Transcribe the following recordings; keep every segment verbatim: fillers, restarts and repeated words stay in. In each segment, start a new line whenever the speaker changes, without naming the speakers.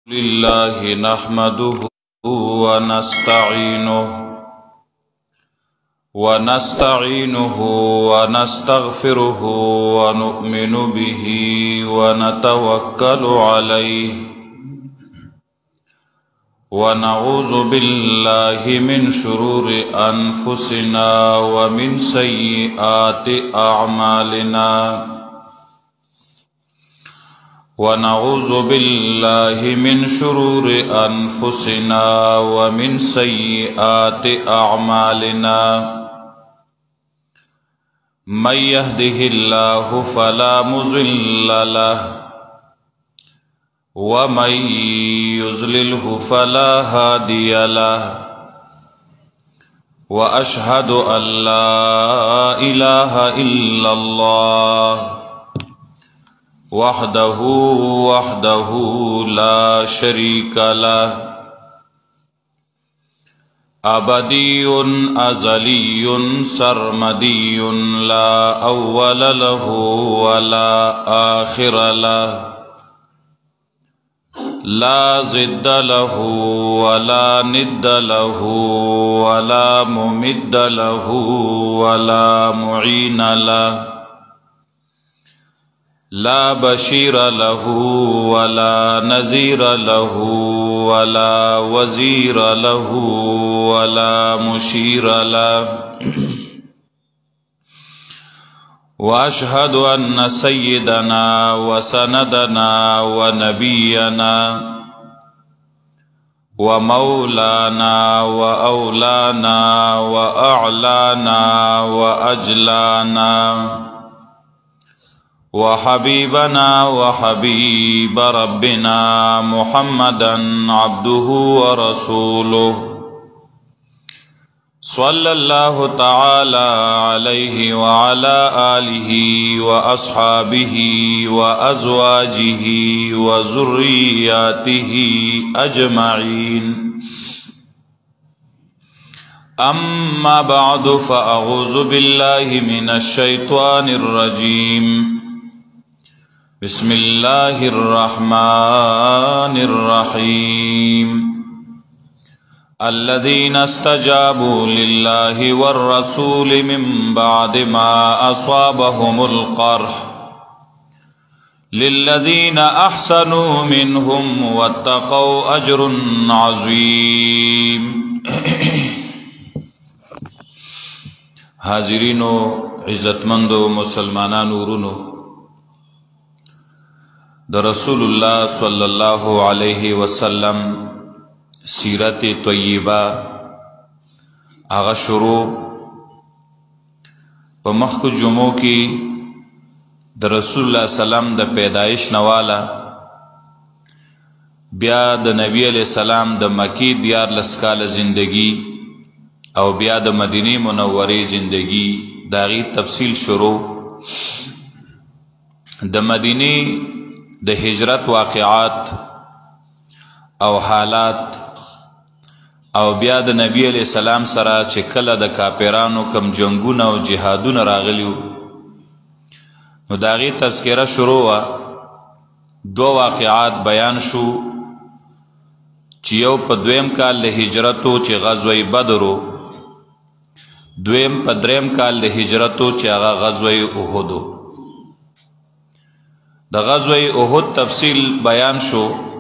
لله نحمده ونستعينه ونستعينه ونستغفره ونؤمن به ونتوكل عليه ونعوذ بالله من شرور أنفسنا ومن سيئات أعمالنا ونعوذ بالله من شرور أنفسنا ومن سيئات أعمالنا من يهده الله فلا مضل له ومن يضلله فلا هادي له وأشهد أن لا إله إلا الله وحده وحده لا شريك له أبدي أزلي سرمدي لا أول له ولا آخر له لا ضد له ولا ند له ولا ممد له ولا معين له لا بشير له ولا نذير له ولا وزير له ولا مشير له وأشهد أن سيدنا وسندنا ونبينا ومولانا وأولانا وأعلانا وأجلانا وحبيبنا وحبيب ربنا محمدا عبده ورسوله صلى الله تعالى عليه وعلى آله وأصحابه وأزواجه وذرياته أجمعين أما بعد فأعوذ بالله من الشيطان الرجيم بسم الله الرحمن الرحيم الذين استجابوا لله والرسول من بعد ما أصابهم القرح للذين أحسنوا منهم واتقوا أجر عظيم. حاضرینو عزتمندو مسلمانانو ورونو د رسول الله صلی الله علیه وسلم سیرت طیبہ آغا شروع پا مخکو جمعو کی د رسول الله سلام د پیدایش نوالا بیا د نبی علیہ السلام د مکی دیار لسکال زندگی او بیا د مدینی منوری زندگی داغی تفصیل شروع د مدینی د هجرت واقعات او حالات او بیا د نبی علیہ السلام سره چې کله د کافرانو کم جنگونه او جهادونه راغلیو نو داغی تذکره شروع وا دو واقعات بیان شو چې یو په دویم کال د هجرتو چې غزوه بدرو دویم په دریم کال د هجرتو چې هغه غزوه احدو د غزوه احد تفصیل بیان شو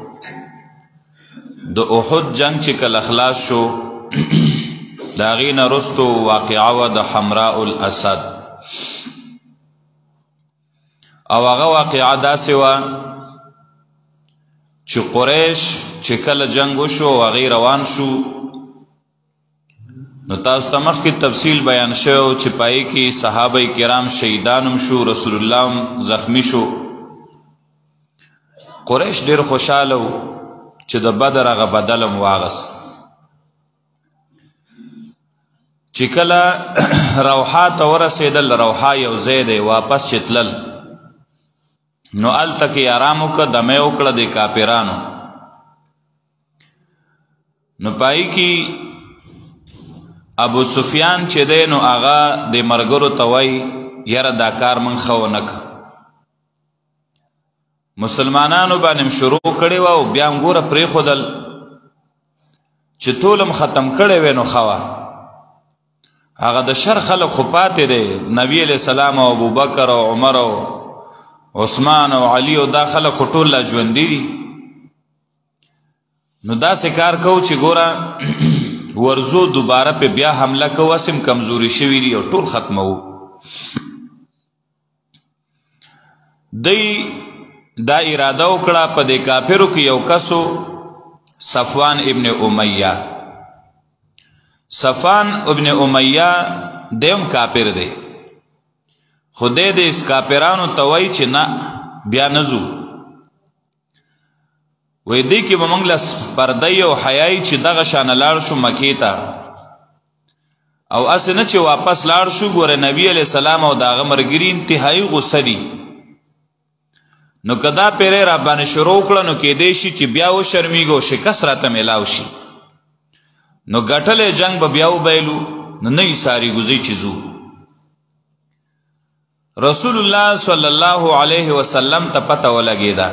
د احد جنگ چې کله خلاص شو د هغې نه رستو واقعه وه د حمراء الاسد او هغه واقعه داسې وه چې قریش چې کله جنگ وشو او هغې روان شو نو تاسو ته مخکې تفصیل بیان شوی چې پای کې صحابه کرام شهیدان هم شو رسول الله هم زخمی شو قریش ډیر خوشاله و چې د بدر هغه بدل هم واغست چې کله روحا ته ورسېدل روحا یو ځای دی واپس چې تلل نو هلته کې ارام وکړه دمه یې وکړه د کافرانو نو پای کې ابو سفیان چې دی نو هغه د ملګرو ته وایي یاره دا کار من ښه ونه که مسلمانانو باندې شروع کړي و او بیا ګوره پرېښودل چې ټول هم ختم کړی وی نو ښه هغه د شر خلک خو پاتې دی نبی علیه السلام او ابوبکر او عمر او عثمان او علی او دا خلک خو ټول لا ژوندي دي نو داسې کار کوو چې ګوره ورزو دوباره په بیا حمله کوو اسم کمزوري شوي دي او ټول ختموو دی دا اراده وکړه په دې کافرو کې یو کسو صفوان ابن امیہ صفوان ابن امیہ دیم کافر دی خو دې د کافرانو ته وایي چې نه بیا نه ځو وی دی که با منگ لس پردی و حیائی چی دغه شان لار شو مکی تا او اسی نه چی واپس لار شو گوره نبی علیہ السلام او داغه مرگری انتہائی غصه دی نو کدا پیره را بانی شروع کړه نو کې دیشی چی بیاو شرمیگو شکست را تا میلاو شی نو گٹل جنگ با بیاو بیلو نو نئی ساری گزی چیزو رسول اللہ صلی اللہ علیہ وسلم تا پتا و لگی دا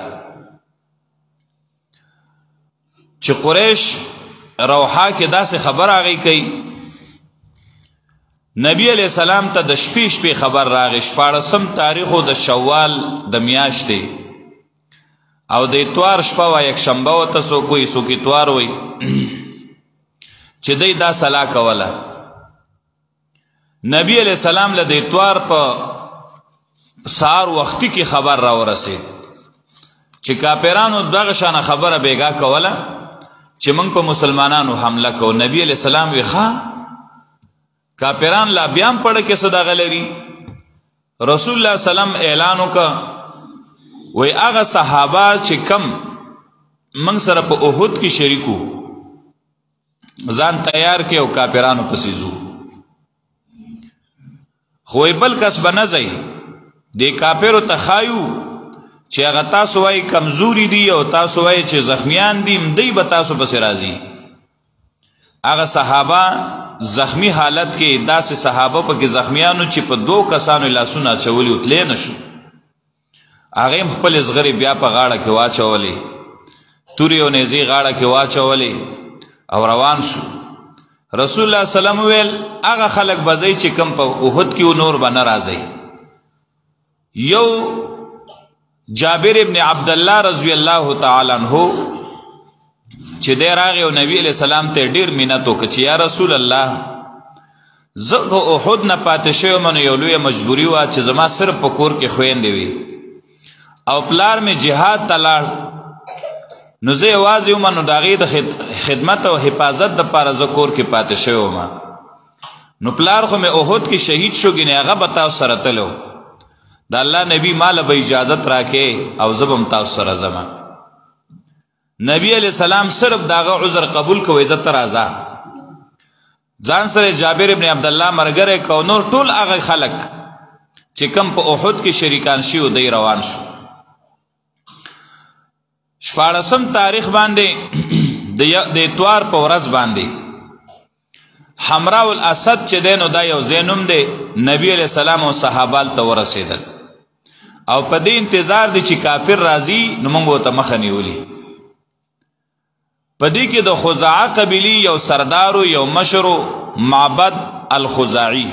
چې قریش روحا کې داسې خبر راغی کوي نبی علیہ السلام ته د شپې شپې خبر راغی شپاړسم تاریخو د شوال د میاشتې او د اتوار شپه وه یکشنبه ورته څوک وایي څوک اتوار وایي چې دی دا سلا کوله نبی علیہ السلام له د اتوار په سهار وختي کې خبر راورسېد چې کافرانو دغه شانه خبره بیګا کوله چې موږ په مسلمانانو حمله کوو نبی علیہ السلام وی ښه کافران لا بیا هم پړه کې څه دغه لري رسول الله سلام اعلان وکړه وی هغه صحابه چې کم موږ سره په احد کې شریکو ځان تیار کې او کافرانو پسې ځو خو بل کس به نه ځئ دې کافرو ته ښایو چې هغه تاسو وایي کمزوري دي او تاسو وایي چې زخمیان دي دی به تاسو پسې راځي هغه صحابه زخمی حالت کې داسې صحابه پکې زخمیانو چې په دو کسانو لاسونه اچولي وتلی نه شو هغه هم خپلې زغرې بیا په غاړه کې واچولې تورې او نیزې غاړه کې واچولې او روان شو رسول الله سلام ویل هغه خلک به ځئ چې کوم په احد کې نور به نه راځئ یو جابر ابن عبدالله رضی الله تعالی عنہ چې دی راغی او نبی علیہ السلام ته ډیر مینت وکړه چې یا رسول الله زه احد نه پاتې شوی من یو لویه مجبوري وه چې زما صرف په کور کې خویندې وي او پلار مې جهاد ته لاړ نو زه یوازې وم نو د هغې د خدمت او حفاظت دپاره زه کور کې پاتې شوی وم نو پلار خو مې احد کې شهید شو ګینې هغه به تاسو سره تلو د الله نبی مال به اجازت راکې او زه به هم تاسو سره ځمه نبی علیہ السلام صرف داغه عذر قبول کوي زه ته راځه ځان سره جابر ابن عبدالله ملګری کو نور ټول هغه خلک چې کم په احد کې شریکان شي او دی روان شو شپاړسم تاریخ باندې د اتوار په ورځ باندې حمراء الاسد چې دی نو دا یو ځای نوم دی نبی علیہ السلام او صحابه ته ورسېدل او په دې انتظار دی چې کافر راځي نو موږ ورته مخه نیولي په دې کې د خزاعه قبیلې یو سردارو یو مشرو معبد الخزاعي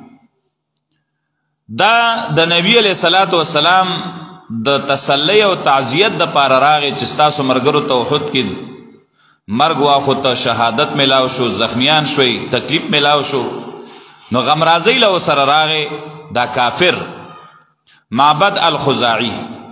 دا د نبی علیہ الصلوۃ والسلام د تسلی او تعزیت د پاره راغی چې ستاسو مرګرو ته احد کې مرګ واخو ته شهادت ملاو شو زخمیان شوي تکلیف ملاو شو نو غم رازی له سره راغی دا کافر معبد الخزاعي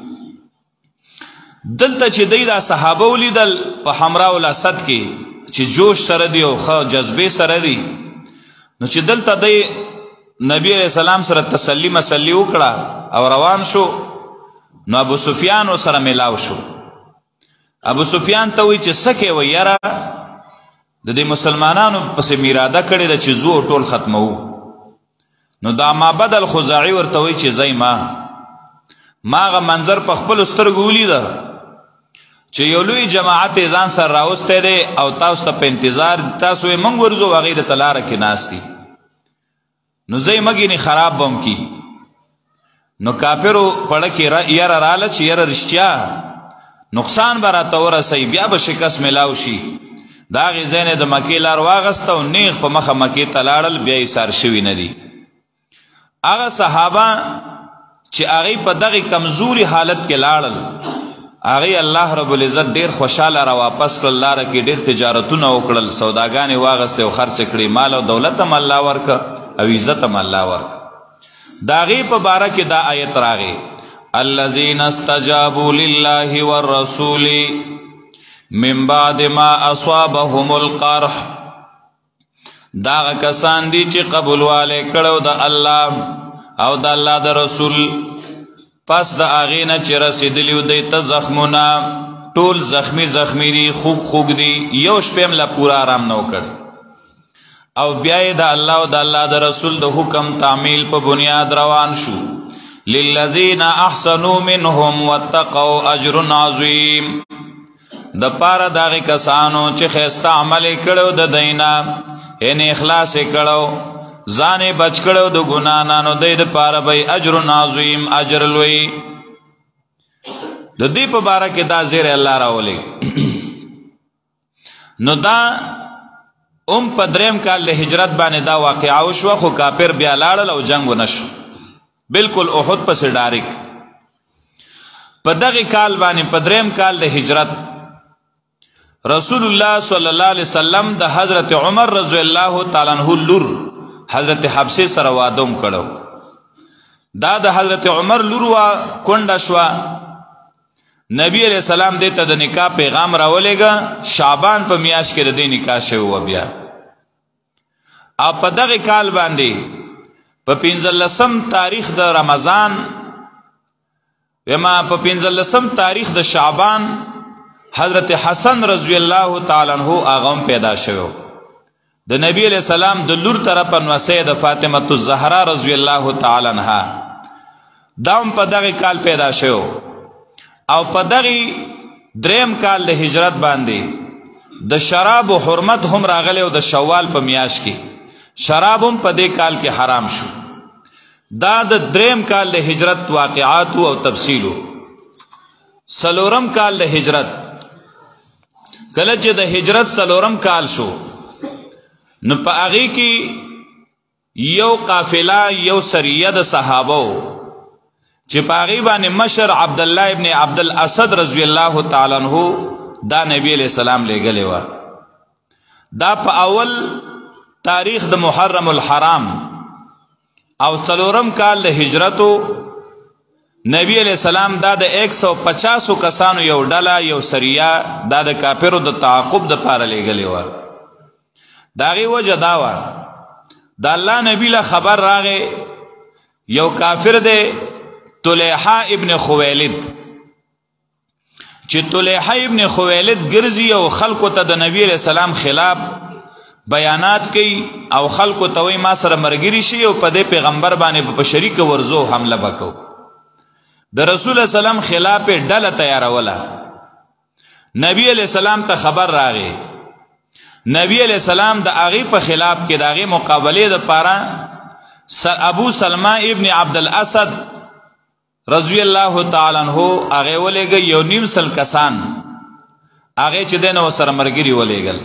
دلته چې دی دا صحابه ولیدل په حمراء الاسد کې چې جوش سره دی او خو جذبه سره دی نو چې دلته دی نبی علیہ السلام سره تسلی مسلی وکړه او روان شو نو ابو سفیان سره ملاو شو ابو سفیان ته وی چې سکه و یاره د دې مسلمانانو پسې میراده کړي د چې زو ټول ختمو نو دا معبد الخزاعي ورته وی چې زای ما ماغه منظر په خپل سترګو ولیده چې یو لوی جماعت ځان سره راوسته دی او تاسو ته په انتظار تاسو یې موږ ورځو هغې د تلاره کې ناست دي نو زه یې مګینې خراب بم کی نو کافرو پړه کې یاره راله چې یاره رښتیا نقصان به راته ورسوي بیا به شکست میلاو شي د هغې ځای نه د مکې لار واغسته او نیغ په مخه مکې ته لاړل بیا یې سار شوي نه دي هغه صحابه چې هغې په دغې کمزوري حالت کې لاړل هغې الله رب العزت ډېر خوشحاله را واپس کړل لاره کې ډېر تجارتونه وکړل سوداګانې واغستې او خرڅې کړې مال او دولت هم الله ورکه او عزت هم الله ورکه د هغې په باره کې دا آیت راغی الذین استجابوا لله والرسول من بعد ما اصابهم القرح دا کسان دي چې قبول والے کړو د الله او د الله د رسول پس د هغې نه چې رسېدلي دوی ته زخمونه ټول زخمی زخمی دي خوږ خوږ دي یو شپې هم لا پوره آرام نه وکړي او بیا یې د الله او د الله د رسول د حکم تعمیل په بنیاد روان شو للذین احسنوا منهم واتقوا اجر عظیم د پاره د هغې کسانو چې ښایسته عمل یې کړی د دی نه یعنې اخلاص یې کړی ځان یې بچ کړی د ګناه نه نو دی دپاره به اجر عظیم اجر لوی د دې په باره کې دا زیری الله راولی نو دا ام په دریم کال د هجرت باندې دا واقعه وشوه خو کافر بیا لاړل او جنګ ونه شو بالکل احد پسې ډارک په دغې کال باندې په دریم کال د هجرت رسول الله صلی الله علیه وسلم د حضرت عمر رضی الله تعالی عنہ لور حضرت حفصه سره واده هم کړو دا د حضرت عمر لور وا کونډه شوه نبی علیہ السلام دې ته د نکاح پیغام راولېږه شعبان په میاشت کې د دې نکاح شوی وه بیا او په دغې کال باندې په پنځلسم تاریخ د رمضان یما په پنځلسم تاریخ د شعبان حضرت حسن رضی الله تعالی عنہ هغه هم پیدا شوی د نبی علیہ السلام د لور طرفه نوسۍ د فاطمه الزهرا رضی الله تعالی عنها دا هم په دغې کال پیدا شوی او په دغې دریم کال د هجرت باندې د شراب و حرمت هم راغلی او د شوال په میاشت کې شراب هم په دې کال کې حرام شو دا د دریم کال د هجرت واقعات او تفصیلو سلورم کال د هجرت کله چې د هجرت سلورم کال شو نو په هغې کې یو قافله یو سریه د صحابو چې په هغې باندې مشر عبدالله ابن عبدالاسد رضی الله تعالی عنہ دا نبی علیہ السلام لیږلې وه دا په اول تاریخ د محرم الحرام او څلورم کال د هجرتو نبی علیہ السلام دا د ایک سو پچاسو کسانو یو ډله یو سریه دا د کافرو د تعاقب دپاره لیږلې وه د هغې وجه دا وه د الله نبی له خبر راغې یو کافر دی طلیحه ابن خویلد چې طلیحه ابن خویلد ګرځي او خلکو ته د نبی علیہ السلام خلاف بیانات کوي او خلکو ته وایي ما سره ملګري شي او په دې پیغمبر باندې په شریک ورزو حمله به کوو د رسول الله سلام خلاف ډله تیاروله نبی علیہ السلام ته خبر راغی نبی علیہ السلام د هغې په خلاف کې د هغې مقابلې دپاره ابو سلمہ ابن عبدالاسد رضی الله تعالی عنہ هغې ولېږه یو نیم سل کسان هغې چې دی نو ورسره ملګري ولېږل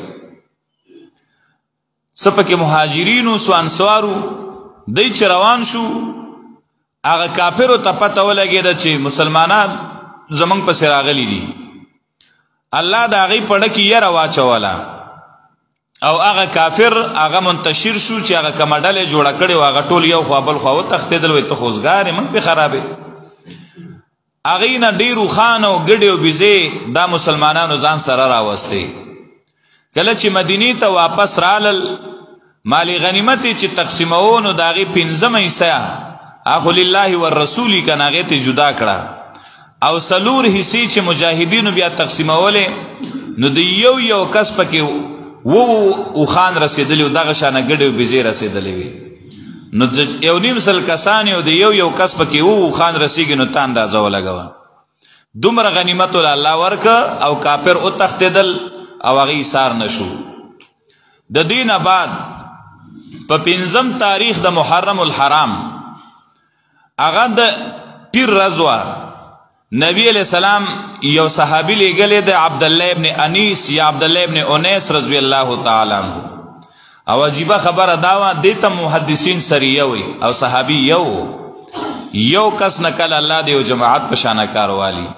څه پکې مهاجرینو سو انصارو دی چې روان شو هغه کافرو ته پته ولګېده چې مسلمانان زمونږ پسې راغلي دي الله د هغې پړه کې یره واچوله او هغه کافر هغه منتشر شو چې هغه کومه ډلې جوړه کړې وه هغه ټول یو خوا بل خوا وتښتېدل وایي ته خو اوسګار یې موږ پې خرابې هغې نه ډېر اوښان او ګډې او بیزې دا مسلمانانو ځان سره راوستې کله چې مدینې ته واپس رالل مالی غنیمت چې تقسیموو نو د هغې پنځمه حصه اخو لله والرسول که نه هغې ته جدا کړه او څلور حصې چې مجاهدینو بیا تقسیمولې نو د یو یو کس پکې وو اوښان رسېدلي و دغه شانه ګډې او بیزې رسېدلې وي نو د یو نیم سل کسان او د یو یو کس پکې وو اوښان رسېږي نو ته اندازه ولګوه دومره غنیمت ول الله ورکه او کافر وتښتېدل او هغې ایثار نه شو د دې نه بعد په پنځم تاریخ د محرم الحرام هغه د پیر رضوا نبی علیہ السلام یو صحابی لګلې د عبد الله ابن انیس یا عبد الله ابن انیس رضی الله تعالی عنہ او عجیبه خبره داوا دیته محدثین سریه وي او صحابي یو یو کس نکل الله دی او جماعت په شان کاروالی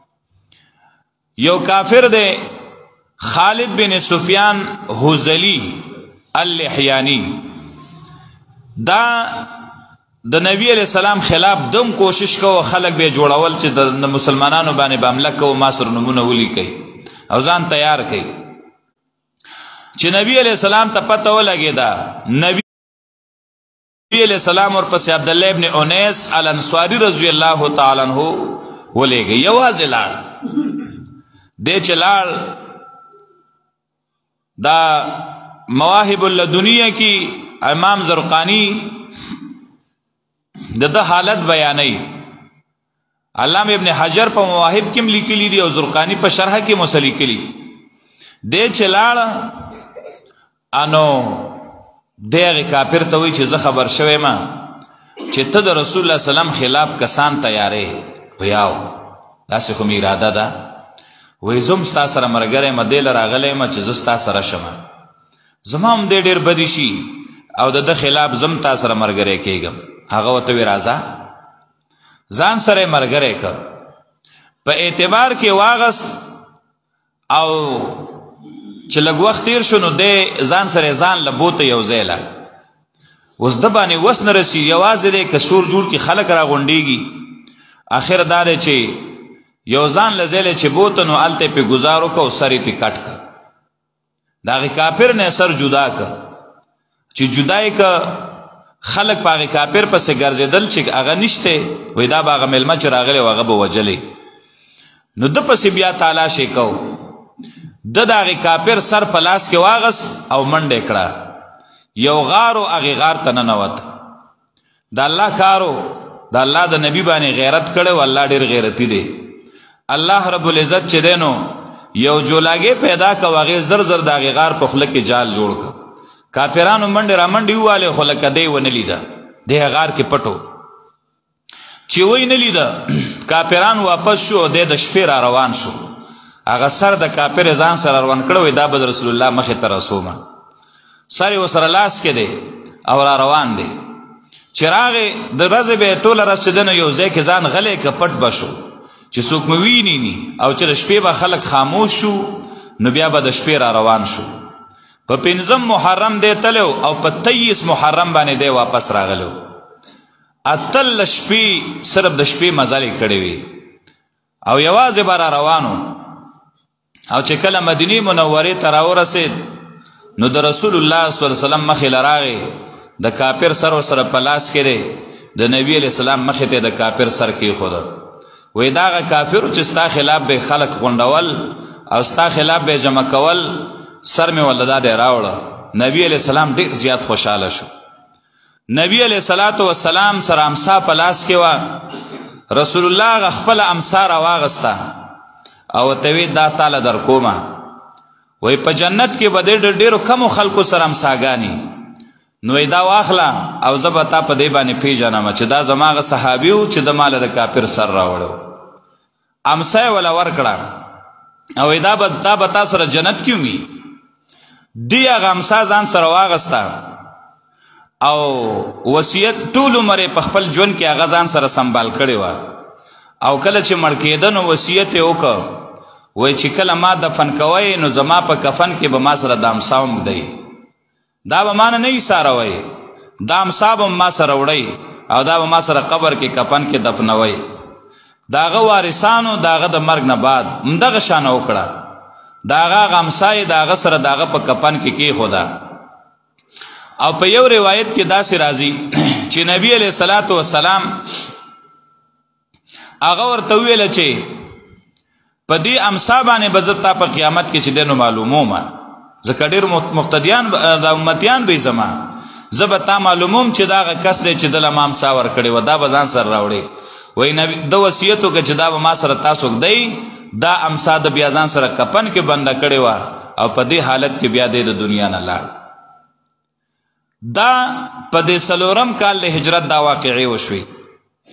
یو کافر دی خالد بن سفیان حذلی اللحیانی دا د نبی علیہ السلام خلاف دم کوشش کو خلق به جوړول چې د مسلمانانو باندې بامله کو ما سر نمونه ولیکي او ځان تیار کړي چې نبی علیہ السلام ته پته ولګیدا نبی علیہ السلام اور پس عبد الله ابن انیس الانصاری رضی الله تعالی عنہ ولېږي یوازې لاړ دې چې لاړ دا مواهب اللدنیه کی امام زرقانی دغه حالت بیانوي علامه ابن حجر په مواهب کې لیکلي دي او زرقانی په شرح کې مسلیکلي دې چې لاړ انو دغه کافر ته وی چې زه خبر شوم ما چې ته د رسول الله سلام خلاف کسان تیارې ویاو داسې کوم اراده ده وې زم ستا سره مرګره مدل راغلې ما چې زستا سره شمه زمام دې ډېر بدی شي او د خلاف زم تا سره مرګره کېږم هغه وته وی راځه ځان سره مرګره ک په اعتبار کې واغس او چې لږ وخت تیر شو نو د ځان سره ځان لبوته یو ځایلا اوس د باندې وس نه رسی یوازې د کسور جوړ کې خلک را غونډيږي اخر دار چې یو ځان لزیل چې بوته نو الته په گزارو کو سری په کټ ک داغه کافر نه سر جدا ک چې جدای ک خلق پاغه کافر پسې ګرځیدل چې هغه نشته وای دا باغه ملما چې راغلی هغه به وجلې نو د پسې بیا تعالی شي کو د داغه کافر سر پلاس کې واغس او منډه کړه یو غارو هغه غار ته نه نوت د الله کارو د الله د نبی باندې غیرت کړو الله ډیر غیرتی دی الله رب العزت چې دینو یو جولاګه پیدا کا واغه زر زر داغه غار په خله کې جال جوړ ک کافرانو منډه را منډي واله خلک دی ونه لیدا د غار کې پټو چې وای نه لیدا کافران واپس شو د شپې را روان شو هغه سر د کافر ځان سره روان کړو دا بد رسول الله مخه تر رسومه سره وسره لاس کې دی او را روان دی چراغ د رزه به ټوله رسیدنه یو ځای کې ځان غلې ک پټ بشو چې څوک مویني ني او چې شپې به خلک خاموش شو نو بیا به د شپې را روان شو په پنځم محرم دی تلو او په تیس محرم باندې دی واپس راغلو اتل شپې صرف د شپې مزالې کړې وي او یوازې بار روانو او چې کله مدینه منوره ته راورسید نو د رسول الله صلی الله علیه وسلم مخې لراغه د کافر سر سره پلاس کړي د نبی علیہ السلام مخې ته د کافر سر کې خود وې داغه کافر چې ستا خلاف به خلق غونډول او ستا خلاف به جمع کول سر می ولدا دی راوړه نبی علیہ السلام ډیر زیات خوشاله شو نبی علیہ الصلوۃ والسلام سره امسا پلاس کې وا رسول الله خپل امسا را واغستا او ته وی دا تعالی در کومه وای په جنت کې بده ډیرو کم خلکو سره امساګانی نو دا واخلا او زبتا په دی باندې پیژنم چې دا زماغه صحابیو چې د مال د کافر سر راوړو امسا ولا ورکړه او دا به دا بتا سره جنت کې وي دی هغه امسا ځان سره واغستا او وصیت ټول عمر په خپل ژوند کې هغه ځان سره سنبال کړی و او کله چې مړ کېدن وصیت وکړ وای چې کله ما دفن کوي نو زما په کفن کې به ما سره د امساوم دی دا به مان نه ساروي دا امساب ما سره وړي او دا به ما سره قبر کې کفن کې دفنوي داغه وارثانو داغه د مرګ نه بعد مدغه شان وکړه داغه غمسای داغه سره داغه په کفن کې کې خدا او په یو روایت کې دا سي راځي چې نبی عليه الصلاه والسلام هغه ورته ویل چې په دې امسا باندې بزرتا په قیامت کې چې دنو معلومو ما ځکه ډېر مقتدیان د امتیان به زما زبتا معلوموم چې دا کس دی چې د امام سا ور کړي و دا بزان سر راوړي وای نبی د وصیتو کې چې دا ما سره تاسو دی دا امسا د بیا ځان سره کپن کې بند کړي و او په دې حالت کې بیا د دنیا نه لاړ دا په دې سلورم کال د هجرت دا واقعي وشوي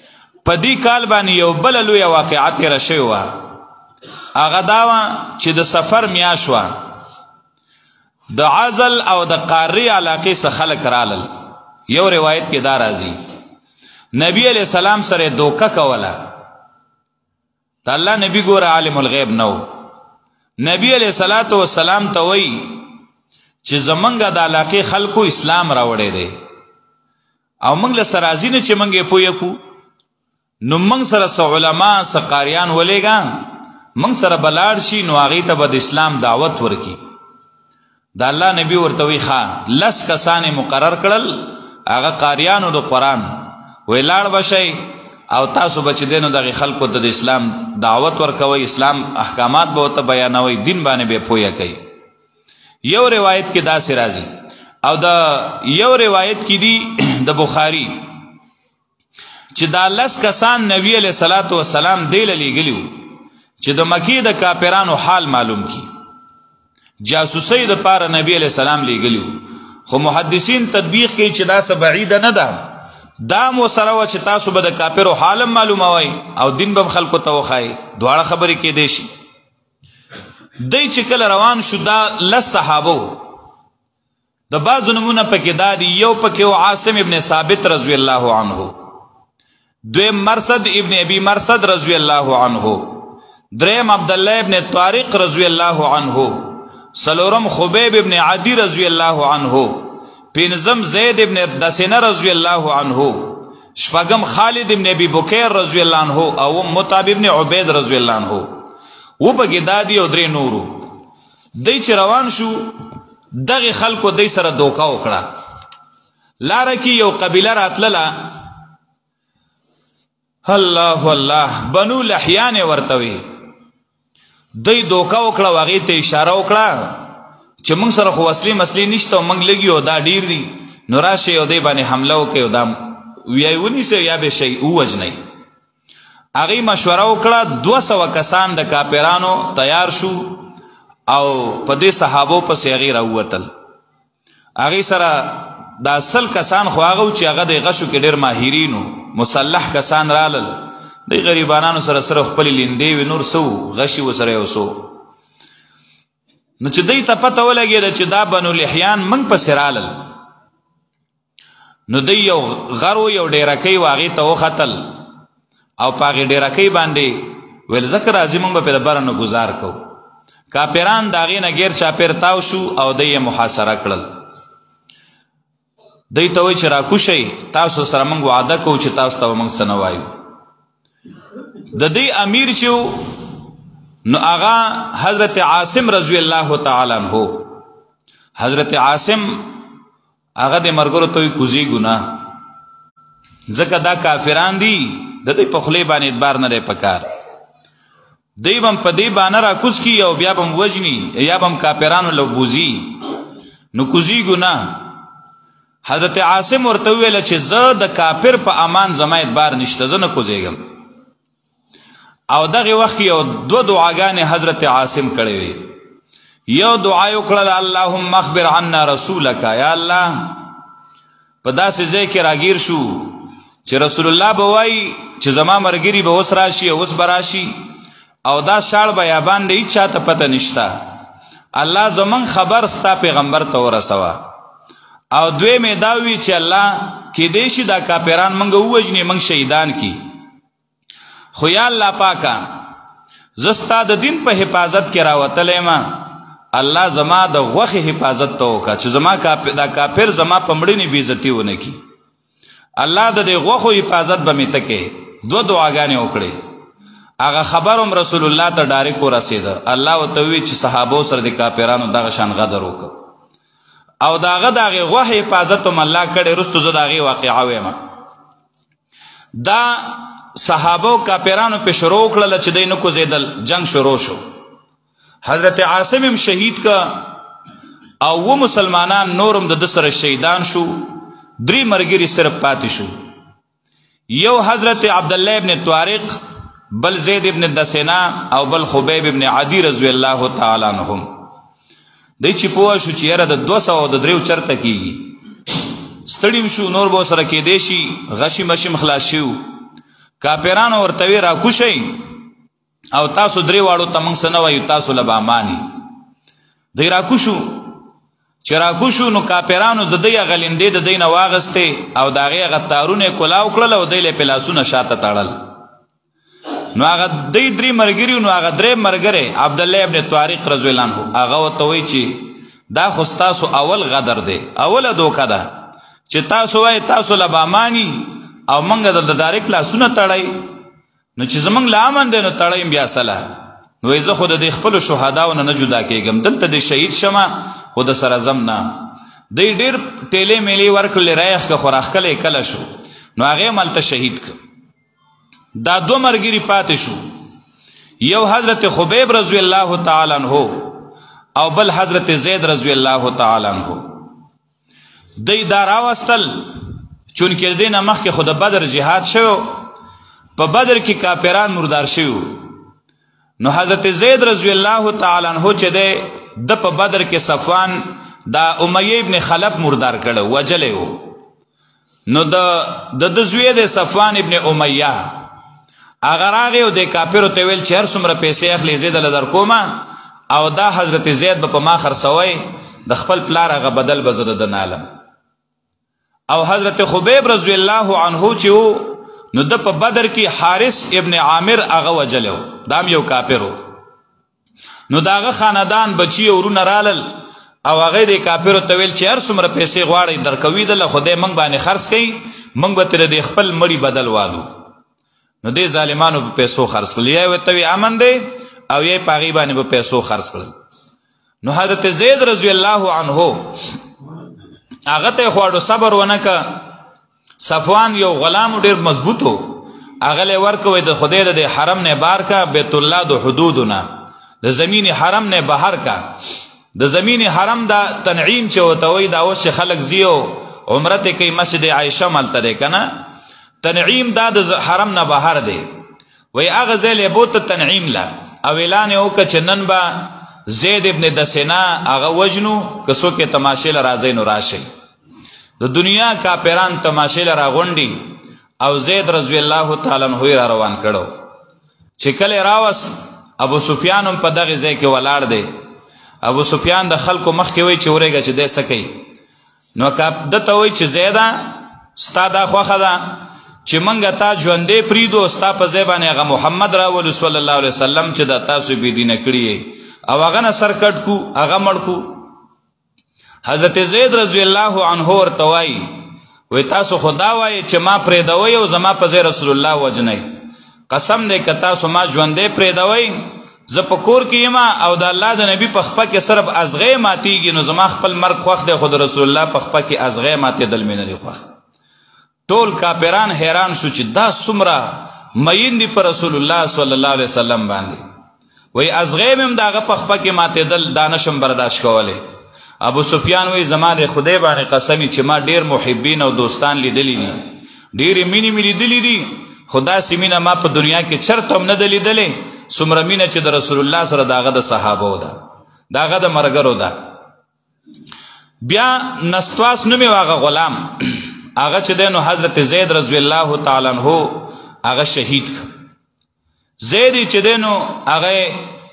په دې کال باندې یو بله لویه واقعه تېره شوې وه هغه دا وه چې د سفر میاشت وه د عزل او د قارې علاقې څخه خلک رالل یو روایت کې دا راځي نبی علیه السلام سره دوکه کوله د الله نبی ګوره عالم الغیب نه و نبی علیه الصلاة والسلام ته وایي چې زمونږ د علاقې خلکو اسلام راوړی دی او موږ له سره راځي نه چې موږ یې پوه کړو نو موږ سره څه علما څه قاریان ولېږه موږ سره به لاړ شي نو هغې ته به د اسلام دعوت ورکړي د الله نبی ورته وایي ښه لس کسان یې مقرر کړل هغه قاریانو د قرآن وی لاړ به شئ او تاسو به چې دی نو دغې خلکو ته د اسلام دعوت ورکوئ اسلام احکامات به ورته بیانوئ دین باندې به یې پویه کوئ یو روایت کې داسې راځي او د یو روایت کې دی د بخاري چې دا لس کسان نبی علیه الصلاة والسلام دی له لیږلي وو چې د مکې د کافرانو حال معلوم کی جاسوسۍ دپاره نبی علیه السلام لیږلي وو خو محدثین تطبیق کوي چې دا څه بعیده نه ده دا مو سره وه چې تاسو به د کافرو حالم معلوموئ او دین به م خلکو ته وښایئ دواړه خبرې کیدی شي دی چې کله روان شو دا لس صحابه وو د بعضو نومونه پکې دا دي یو پکې و عاصم ابن ثابت رضی الله عنه دویم مرصد ابن ابي مرصد رضی الله عنه دریم عبدالله ابن طارق رضی الله عنه سلورم خبیب ابن عدی رضی الله عنه پنځم زید ابن دسنه رضی الله عنه شپږم خالد ابن ابي بکیر رضی الله عنه او مطعب ابن عبید رضی الله عنه و پکې دا دي او درې نورو دی چې روان شو دغه خلکو دی سره دوکه وکړه لاره کې یو قبیله راتلله الله الله بنو لحیان ورته وي دی دوکه وکړه او هغې ته اشاره وکړه چې موږ سره خو وسلې مسلې نشته او موږ لږ یو دا ډیر دي نو راشئ او دی باندې حمله وکړئ او دا یا یې ونیسئ یا به شئ ووژنئ هغې مشوره وکړه دوه سوه کسان د کاپرانو تیار شو او په دې صحابو پسې هغې راووتل هغې سره دا سل کسان خو هغه و چې هغه د غشو کې ډېر ماهرین و مسلح کسان رالل د غریبانانو سره سره خپلې لیندې وې نور څه و غشي ورسره یو څو نو چې دوی ته پته ولګېده چې دا بنو لحیان موږ پسې رالل نو دوی یو غر و یو ډیرکۍ و هغې ته وختل او په هغې ډیرکۍ باندې ویل ځکه راځي موږ به پرې د بره نه ګزار کوو کاپران د هغې نه غیر چاپیر تاو شو او دوی یې محاصره کړل دوی ته وایي چې راکوشئ تاسو سره موږ وعده کوو چې تاسو ته به موږ څه نه وایو د دوی امیر چې نو هغه حضرت عاصم رضی الله تعالی عنہ حضرت عاصم هغه د مرګرو ته وایي کوزي ګناه ځکه دا کافران دي د دوی په خولې باندې اعتبار نه دی پکار دی بم په دې باندې راکوز کی او بیا بم وجنی یا بم کافرانو له بوزي نو کوزي ګناه حضرت عاصم ورته ویل چې زه د کافر په امان زما اعتبار نشته زه نه کوزېږم او دغه وخت یو دو دعاګانې حضرت عاصم کړې وي یو دعا یې وکړله اللهم اخبر عنا رسولک یا الله په داسې ځای کې راګیر شو چې رسول الله به وایي چې زما ملګري به اوس راشي اوس به راشي او دا شاړ بیابان د هېڅ چاته پته نشته الله زمونږ خبر ستا پیغمبر ته ورسوه او دوی مې دا وي چې الله کیدای شي دا کافران موږ ووژني موږ شهیدان کی خو یا الله پاکه زه ستا د دین په حفاظت کې راوتلی ما الله زما د غوښې حفاظت ته وکړه چې زما دا کافر زما په مړینې بېعزتي ونه کړي الله د دې غوښو حفاظت به مې ته کې دوه دعاګانې وکړې هغه خبر هم رسول الله ته ډایرکټ ورسېده الله ورته وویل چې صحابو سره د کافرانو دغه شان غدر وکړه او د هغه د هغې غوښې حفاظت هم الله کړی وروستو زه د هغې واقعه ویم دا صحابو کافرانو پې شروع کړله چې دی نه کوزېدل جنگ شروع شو حضرت عاصم هم شهید که او و مسلمانان نور هم د ده سره شهیدان شو درې ملګري صرف پاتې شو یو حضرت عبدالله ابن طارق بل زید ابن دسنا او بل خبیب ابن عدی رضی الله تعالی عنهم دی چې پوه شو چې یاره د دوه سوه د دریو چرته کېږي ستړي شو نور به سره کېدی شي غشي مشي خلاص شو کافرانو ورته وی راکوشئ او تاسو درې واړو ته موږ څه نه وایو تاسو له به اماني دی راکوشو چې راکوشو نو کافرانو د دوی هغه لیندې د دوی نه واغستې او د هغې هغه تارونه یې کلاو کړل او دوی له یې پلاسونه شاته تړل نو هغه دوی درې ملګري نو هغه درې ملګری عبدالله ابن طارق رضی الله عنه هغه ورته وایي چې دا خو ستاسو اول غدر دی اوله دوکه ده چې تاسو وایي تاسو له به اماني او موږ دلته ډایرکټ لاسونه تړئ نو چې زمونږ له امن دی نو تړئ بیا سله نو وایي زه خو د دې خپلو شهداو نه نه جدا کېږم دلته د شهید شمه خو د سره ځم نه دوی ډېر ټېلې میلې ورکړلې رایخ که خو راښکلی کله شو نو هغې هم هلته شهید که دا دوه ملګري پاتې شو یو حضرت خبیب رضی الله تعالی عنه او بل حضرت زید رضی الله تعالی عنه دوی دا راوستل چونکې د دې نه مخکې خو د بدر جهاد شوی په بدر کې کافران مردار شوي نو حضرت زید رضی الله تعالی عنه چې دی د په بدر کې صفوان دا امیه ابن خلف مردار کړه وجلی و نو د د زوی د صفوان ابن امیه هغه راغی او د کافرو ته ویل چې هر څومره پیسې اخلي زه دله درکومه او دا حضرت زید به په ما خرڅوی د خپل پلار هغه بدل به زه د ده نالم او حضرت خبیب رضی الله عنه چې و نو د په بدر کې حارث ابن عامر هغه وجلی و دا هم یو کافر و نو د هغه خاندان بچي او ورونه رالل او هغه د کافرو ته ویل چې هر څومره پیسې غواړئ درکوي دله خدای موږ باندې خرڅ کوي موږ به ترې د خپل مړي بدل والو نو دې ظالمانو په پیسو خرڅ کړل یا یې ورته وي امن دی او یا یې په هغې باندې په پیسو خرڅ کړل نو حضرت زید رضی الله عنه هغه ته یې خواړو صبر ونه که صفوان یو غلام ډېر مضبوط و هغه له ورکوي د خدای د حرم نه بار کا بیت الله د حدودو نه د زمین حرم نه بهر کا د زمین حرم دا تنعیم چې ورته وایي دا اوس چې خلک ځي او عمرت یې کوي مسجد عایشه ملته دی که نه تنعیم دا د حرم نه بهر دی وایي هغه ځای له یې بوته تنعیم له او اعلان یې وکړه چې نن به زید ابن دسینا هغه وجنو که څوک یې تماشې له راځئ نو راشئ د دنیا کافران تماشې له راغونډي او زید رضی الله تعالی عنه یې را روان کړو چې کله راوست ابو سفیان هم په دغې ځای کې ولاړ دی ابو سفیان د خلکو مخکې وایي چې ورېږه چې دی څه کوي نو که دته وایي چې زیده ستا دا خوښه ده چې موږ تا ژوندی پرېږدو ستا په ځای باندې هغه محمد راولو صلی الله علیه وسلم چې دا تاسو بېدینه کړي او هغه نه سر کټ کو هغه مړ کو حضرت زید رضی الله عنه ورته وایي وی تاسو خو دا وایي چې ما پرېږدوئ او زما په ځای رسول الله وجنئ قسم دی که تاسو ما ژوندی پرېږدوئ زه په کور کې یم او د الله د نبي په خپه کې صرف ازغی ماتیږي نو زما خپل مرګ خوښ دی خو د رسول الله په خپه کې ازغی ماتېدل مې نه دی خوښ ټول کافران حیران شو چې دا څومره مین دي په رسول الله صلی الله علیه وسلم باندې وایي ازغی مې هم د هغه په خپه کې ماتېدل دا نشم برداشت کولی ابو سفیان وایي زما د خدای باندې قسم چې ما ډېر محبین او دوستان لیدلی دي ډېرې مینې مې لیدلي دي خو داسې مینه ما په دنیا کې چرته هم نه ده لیدلې څومره مینه چې د رسول الله سره د هغه د صحابو ده د هغه د ملګرو ده بیا نستواس نومې و هغه غلام هغه چې دی نو حضرت زید رضی الله تعالی عنه هغه شهید که زید چې دی نو هغه یې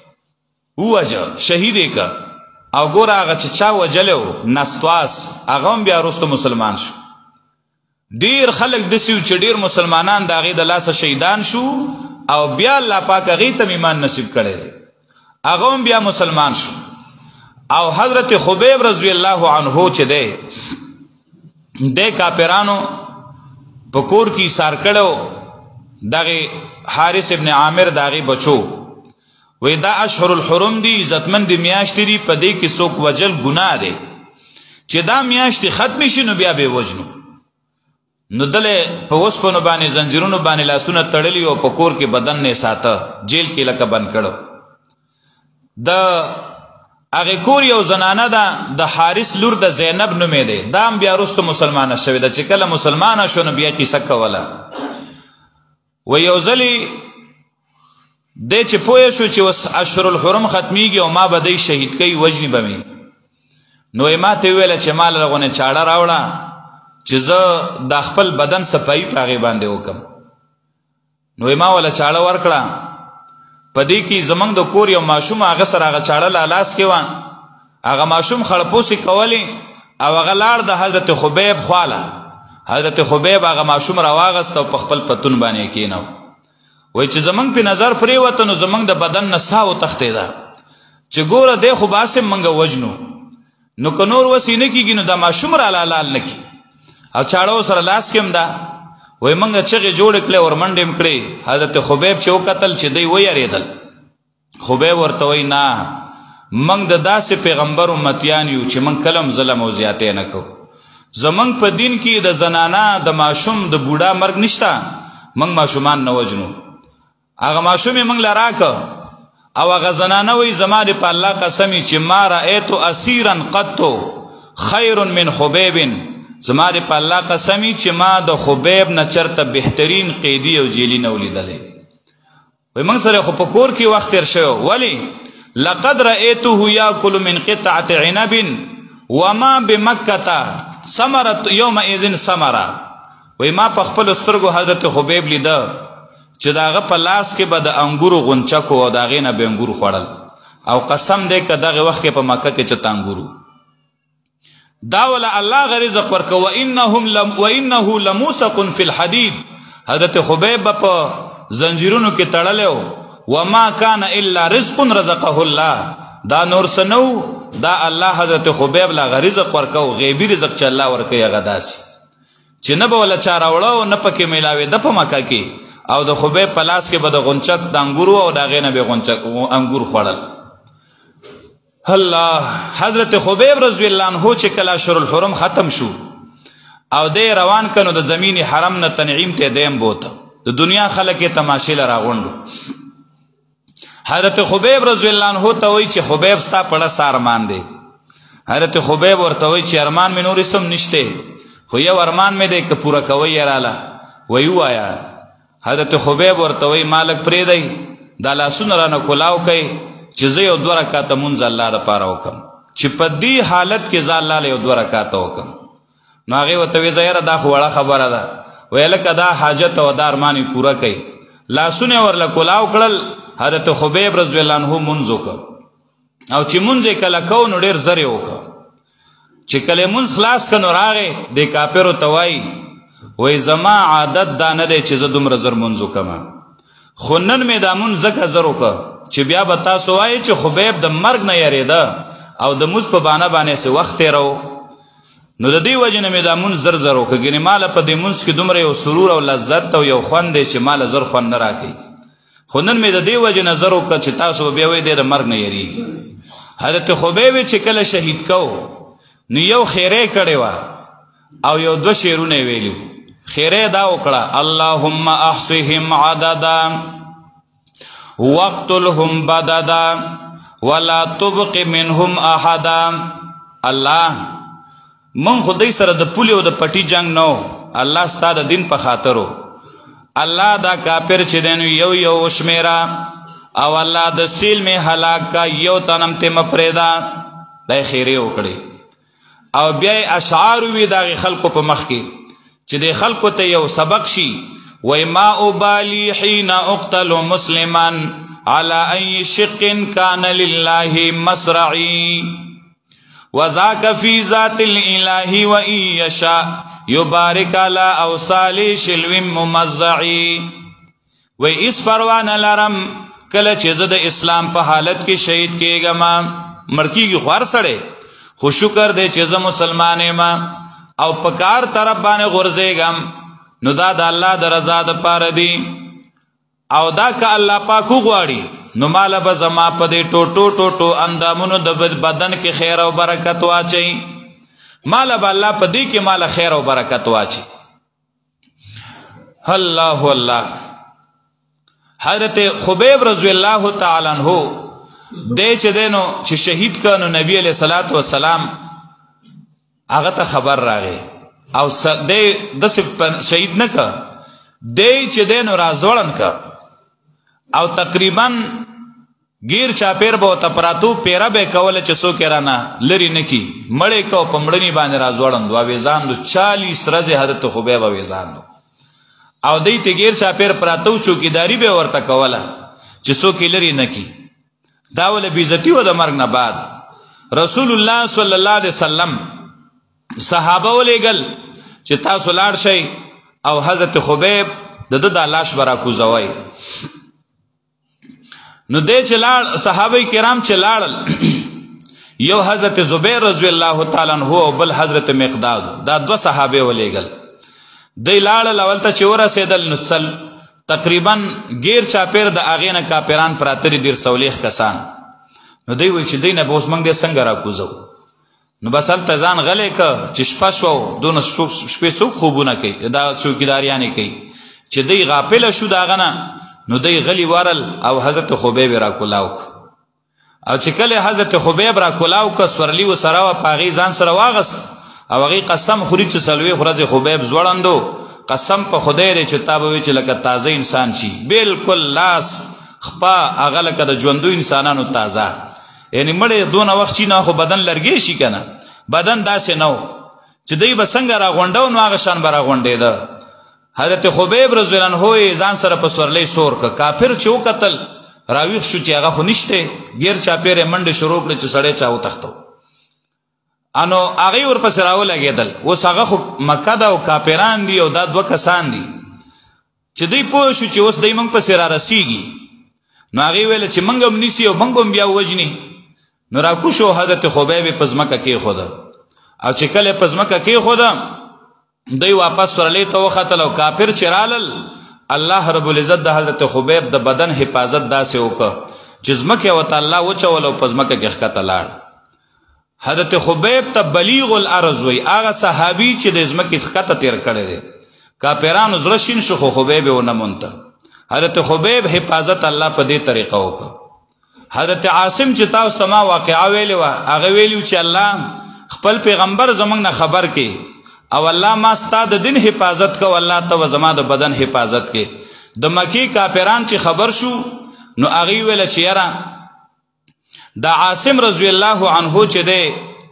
ووجه شهید یې که او ګوره هغه چې چا وجلی و نستواس هغه هم بیا وروسته مسلمان شو ډیر خلک داسې و چې ډیر مسلمانان د هغې د لاسه شهیدان شو او بیا الله پاک هغې ته ایمان نصیب کړی دی هغه هم بیا مسلمان شو او حضرت خبیب رضی الله عنه چې دی دی کافرانو په کور کې ایثار کړی دغې حارث ابن عامر د هغې بچو وی دا اشهر الحرم دی عزتمند میاشتې دي په دې کې څوک وجل ګناه دی چې دا میاشتې ختمې شي نو بیا به وجنو نو دلې په اوسپنو باندې زنجیرونو باندې لاسونه تړلي او په کور کې بدن نه ساته جیل کې لکه بند کړو د هغې کور یو زنانه ده د حارث لور د زینب نومې دی دا هم بیا وروسته مسلمانه شوې ده چې کله مسلمانه شو نو بیا کیسه کوله و یو ځلې دی چې پوه شو چې اوس اشهر الحرم ختمیږي او ما به دی شهید کوي وژني به مې نو یې ما ته وویله چې ما له غونې چاړه راوړه چې زه د خپل بدن صفایي په هغې باندې وکړم نو ما ولا چاړه ورکړه پدې کې زمنګ د کور یو ماشوم هغه سره هغه چاړه لالاس کې وان هغه ماشوم خړپوسي کولی او هغه لاړ د حضرت خبیب خواله حضرت خبیب هغه ماشوم راواغست او په خپل پتون باندې کېنو وای چې زمنګ په نظر پرې وته نو زمنګ د بدن نه ساو تختیدا چې ګوره د خو باسه منګه وجنو نو کنور وسینه کیږي نو د ماشوم را لال نکی او چاړو سره لاس کېم دا وای منګه چې جوړ کړي اور منډم کړي حضرت خبیب چې وکتل چې دی وای ریدل خبیب ورته وای نه منګ د داسې پیغمبر امتیان یو چې من کلم ظلم او زیاتې نه کو زمنګ په دین کې د زنانا د ماشوم د بوډا مرګ نشتا منګ ماشومان نه وجنو هغه ماشوم منګ لراک او هغه زنانه وای زما د په الله قسمی چې ما رأیت اسیرا قط خیر من خبیب زما د په الله قسمی چې ما د خبیب نه چرته بهترین قیدی او جیلی نه ولیدلې وای منګ سره خو په کور کې وخت تیر شو ولی لقد رأيته يأكل من قطعة عنب وما بمكة ثمرة يومئذ ثمرة وای ما په خپل سترګو حضرت خبیب لیده چې داغه په لاس کې به د انګورو غونچکو او داغې نه به انګور خوړل او قسم دی که دغه وخت کې په مکه کې چته انګورو دا ولا الله غرزق ورکو وانهم لم وانه لموسق في الحديد حضرت خبیب په زنجیرونو کې تړلو وما كان الا رزق رزقه الله دا نور سنو دا الله حضرت خبیب لا غرزق ورکو غیبی رزق چې الله ورکي هغه داسي چې نه به ولا چا راوړو نه پکې میلاوي د په مکه کې او د خبیب په لاس کې به د غونچک د انګورو او داغې نه به غونچک انګور خوړل الله حضرت خبیب رضی الله عنه چې کله اشهر الحرم ختم شو او دی روان کنو د زمین حرم نه تنعیم ته دیم بوته د دنیا خلک یې تماشې لرا غونډو حضرت خبیب رضی الله عنه ته وای چې خبیب ستا پړه سارمان دی حضرت خبیب ورته وای چې ارمان مې نور سم نشته خو یو ارمان مې دی که پورا کوي یراله وای وایا حضرت خبیب ورته وای مالک پرې دی دا لاسونه رانه کولاو کوي چې زه یو دوه رکعاته مونځ الله لپاره وکم چې په دې حالت کې ځا الله له یو دوه رکعاته وکم نو هغه ورته وای زیره دا خو وړه خبره ده ویل کدا حاجت او دار مانی پورا کوي لاسونه ورله کولاو کړل حضرت خبیب رضی الله عنه مونځ وکړ او چې مونځ کله کو نو ډیر زری وکړ چې کله مونځ خلاص کنو راغې د کافرو توای وای زما عادت دا نه دی چې زه دومره زر مونځ وکم خو نن مې دا مونځ ځکه زر وکړ چې بیا به تاسو وایي چې خبیب د مرګ نه یریده او د مونځ په بانه باندې سه وخت تیرو نو د دې وجه نه مې دا مونځ زر زر وکړ ګینه مال په دې مونځ کې دومره یو سرور او لذت او یو خوند دی چې مال زر خوند نه راکړي خو نن مې د دې وجه نظر وکړ چې تاسو بیا وایي د مرګ نه یریږي حضرت خبیب چې کله شهید کو نو یو خیره کړي وا او یو دو شعرونه ویلو خیره دا وکړه اللهم احصهم عددا وقتلهم بددا ولا تبق منهم احدا الله من خدای سره د پولی او د پټی جنگ نو الله ستاسو د دین په خاطرو الله دا کافر چې دنو یو یو شمیرا او الله د سیل می هلاک کا یو تنم ته مفردا دای خیره وکړي او بیا اشعار وی دا خلکو په مخ کې چې د خلکو ته یو سبق شي وای ما ابالی حين اقتل مسلما على اي شق كان لله مسرعي وذاك في ذات الاله وان يشاء يبارك على اوصال شلو ممزعي و اس پروانه لرم کله چې زه د اسلام په حالت کې شهید کېږم مرکیږي خوار سړی خو شکر دی چې زه مسلمان یم او په کار طرف باندې غورځېږم نو دا د الله د رضا دپاره دی او دا که الله پاک وغواړي نو ماله به زما په دې ټوټو ټوټو اندامونو د بدن کې خیر او برکت واچوي ماله به الله په دې کې ماله خیر او برکت واچي الله الله حضرت خبیب رضی الله تعالی عنہ دې چې دینو چې شهید کانو نبی علیہ الصلوۃ والسلام هغه ته خبر راغی او دې د شهید نه کا دې چې دینو رازوړن کا او تقریبا گیر چاپیر به تپراتو پیرا به کوله چې سو کرانه لری نکی مړې کو پمړنی باندې رازوړن دوا ویزان دو چالیس رزه حضرت خبیب ویزان او دی ته غیر چاپیر پراتو چوکیداری به ورته کوله چې څوک یې لرې نه کي. دا ول بیزتی و د مرګ نه بعد رسول الله صلی الله علیه وسلم صحابه ولېږل چې تاسو لاړ شئ او حضرت خبیب د ده دا لاش به راکوزوئ. نو دی چې لاړ صحابه کرام چې لاړل یو حضرت زبیر رضی الله تعالی عنہ او بل حضرت مقداد دا دو صحابه ولېږل. دی لاړل اول ته چې ورسېدل نو څل تقریبا غیر چاپیر د هغې نه کاپیران پراته دي ډېر څلوېښت کسان. نو دی وایي چې دی نه به اوس موږ دی څنګه راکوزو. نو بس هلته ځان غلی که چې شپه شوه دونه شپې څوک خوبونه کوي دا چوکیداریانې کوي چې دی غافله شو د هغه نه. نو دی غلی ورل او حضرت خبیب یې راکولاو که او چې کله حضرت خبیب راکولاو که سورلي ورسره وه په هغې ځان سره واغست او هغې قسم خوري چې څلوېښت ورځې خبیب ځوړندو قسم په خدای دی چې تا به وایي چې لکه تازه انسان شي بلکل لاس خپه هغه لکه د ژوندو انسانانو تازه یعنی مړی دونه وخت چې نه خو بدن لرګی شي که نه بدن داسې نه و چې دوی به څنګه راغونډه نو هغه شان به راغونډېده. حضرت خبیب رضی الله عنه یې ځان سره په سورلۍ سور که کافر چې وکتل راویښ شو چې هغه خو نشته غیر چاپیر یې منډې شروع کړې چې سړی چا وتښتو. انو هغې ورپسې راولګېدل. اوس هغه خو مکه ده او کاپیران دي او دا دوه کسان دي چې دوی پوه شو چې اوس دوی موږ پسې را رسېږي. نو هغې ویله چې موږ هم نیسي او موږ به هم بیا ووجني. نو راکوشو حضرت خبیب یې په ځمکه کېښوده او چې کله یې په ځمکه کېښوده دوی واپس سورلۍ ته وختل او کافر چې رالل الله رب العزت د حضرت خبیب د بدن حفاظت داسې وکړه چې ځمکې ورته الله وچول او په ځمکه کې ښکته لاړ. حضرت خبیب ته بلیغ الارض وی هغه صحابي چې د ځمکې ښکته تیر کړی دی. کافرانو زړه شین شو خو خبیب یې ونه مونته. حضرت خبیب حفاظت الله په دې طریقه وکړه. حضرت عاصم چې تاسو ته ما واقعه ویلې وه هغه ویلي چې الله خپل پیغمبر زموږ نه خبر کې او الله ما ستا د دین حفاظت کو الله ته زما د بدن حفاظت کې. د مکی کافران چې خبر شو نو هغې ویله چې یاره دا عاصم رضی الله عنه چې دی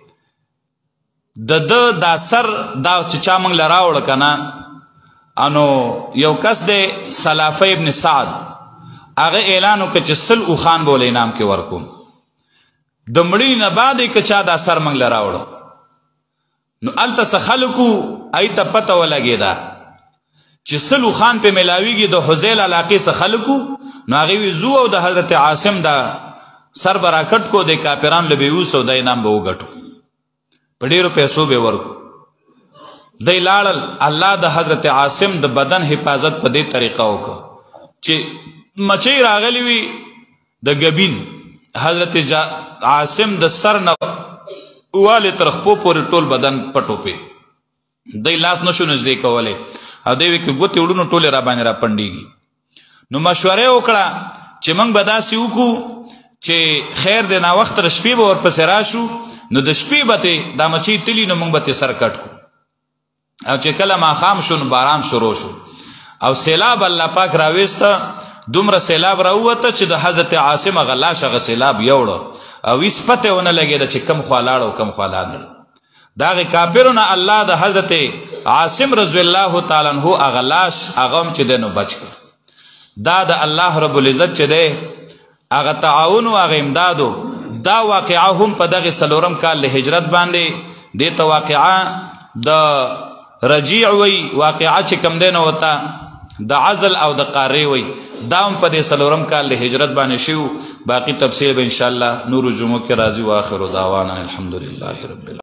د ده دا سر دا چې چا موږ له راوړه که نه انو یو کس دی سلافه ابن سعد هغه اعلان وکړه چې سل اوښان به ول انعام کې ورکوم. د مړي نه بعد یې که چا دا سر موږ له راوړه نو هلته څه خلکو هغې ته پته ولګېده چې سل اوښان پې میلاویږي د حذیل علاقې څه خلکو. نو هغې وی ځو او د حضرت عاصم دا سر به راکټ کو د کافرانو له به یوسو دا انعام به وګټو په ډېرو پیسو به ورکو. دی لاړل الله د حضرت عاصم د بدن حفاظت په دې طریقه وکړه چې مچۍ راغلی وي د ګبین حضرت عاصم د سر نه والی تر خپو پورې ټول بدن پټو پې دی لاس نشو نږدې کولی او دی وی که ګوتې وړو نو ټولې را باندې را پنډېږي. نو مشورې وکړه چې موږ به داسې وکړو چې خیر دی ناوخته د شپې به ورپسې راشو نو د شپې به تې دا مچۍ تلي نو موږ به تې سر کټ کړو. او چې کله ماښام شو نو باران شروع شو او سیلاب الله پاک راویسته. دومره سیلاب راووته چې د حضرت عاصم هغه لاش هغه سیلاب یوړه او هېڅ پته ونه لګېده چې کم خوا لاړه او کم خوا لاړه. د هغې کافرو نه الله د حضرت عاصم رضی الله تعالی عنه هغه لاش هغه هم چې دی نو بچ کړ. دا د الله رب العزت چې دی هغه تعاون او هغه امدادو دا واقعه هم په دغه څلورم کال د هجرت باندې دې ته واقعه د رجیع وی واقعه چې کم دی نو ورته د عزل او د قارې وی دا هم په دې څلورم کال د هجرت باندې شوي. باقي تفصیل به انشاءالله نور جمعو کې راځي. واخر دعوانا الحمدلله رب العالمین.